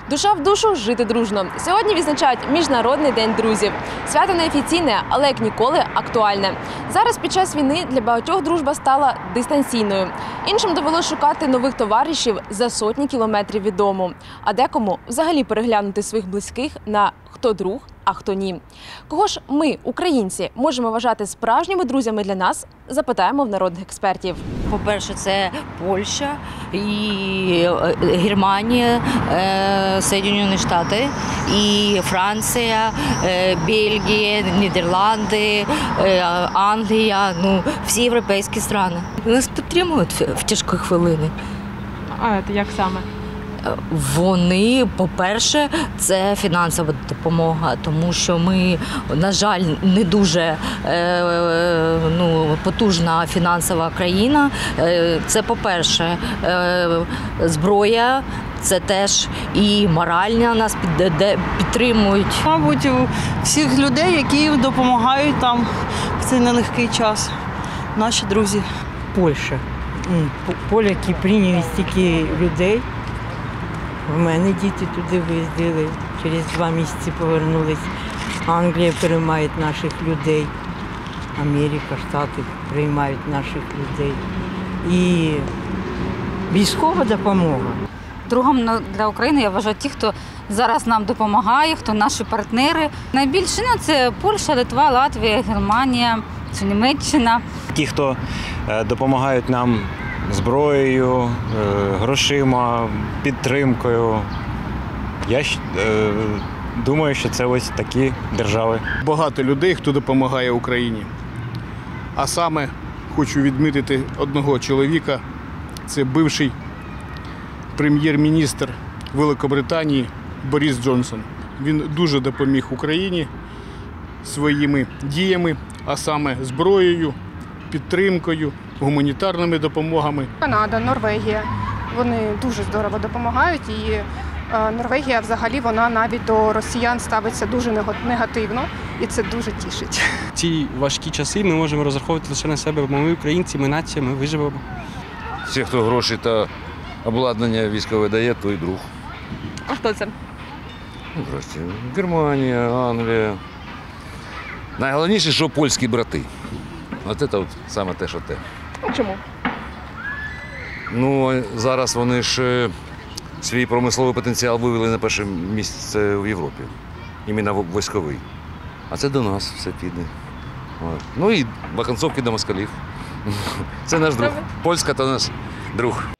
Душа в душу, жити дружно. Сьогодні відзначають Міжнародний день друзів. Свято неофіційне, але як ніколи актуальне. Зараз під час війни для багатьох дружба стала дистанційною. Іншим довелося шукати нових товаришів за сотні кілометрів від дому. А декому взагалі переглянути своїх близьких на хто друг, а хто ні. Кого ж ми, українці, можемо вважати справжніми друзями для нас? Запитаємо в народних експертів. По-перше, це Польща, і Германія, Сполучені Штати, і Франція, Бельгія, Нідерланди, Англія, всі європейські країни. Нас підтримують в тяжкі хвилини. А як саме? Вони, по-перше, це фінансова допомога, тому що ми, на жаль, не дуже потужна фінансова країна. Це, по-перше, зброя, це теж і морально нас підтримують. Мабуть, у всіх людей, які допомагають там в цей нелегкий час, наші друзі. Польща. Поляки прийняли стільки людей. В мене діти туди виїздили, через 2 місяці повернулись. Англія приймає наших людей, Америка, Штати приймають наших людей. І військова допомога. Другом для України я вважаю ті, хто зараз нам допомагає, хто наші партнери. Найбільше це Польща, Литва, Латвія, Германія, чи Німеччина. Ті, хто допомагають нам зброєю, грошима, підтримкою. Я думаю, що це ось такі держави. Багато людей, хто допомагає Україні. А саме хочу відмітити одного чоловіка, це бивший прем'єр-міністр Великобританії Борис Джонсон. Він дуже допоміг Україні своїми діями, а саме зброєю, підтримкою, гуманітарними допомогами. Канада, Норвегія, вони дуже здорово допомагають, і Норвегія взагалі вона навіть до росіян ставиться дуже негативно, і це дуже тішить. В ці важкі часи ми можемо розраховувати лише на себе, бо ми українці, ми нація, ми виживемо. Всі, хто гроші та обладнання військове дає, той друг. А хто це? Германія, Англія. Найголовніше, що польські брати. От це саме те, що те. Чому? Зараз вони ж свій промисловий потенціал вивели на перше місце в Європі. Іменно військовий. А це до нас все піде. І вакансовки до москалів. Це наш друг. Польська – то наш друг.